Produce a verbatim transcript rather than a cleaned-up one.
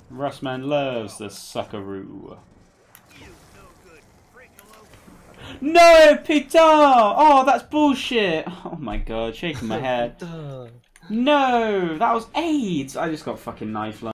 Russman loves the suckaroo. No, Peter! Oh, that's bullshit! Oh my god, shaking my head. No, that was AIDS! I just got fucking knife lunge.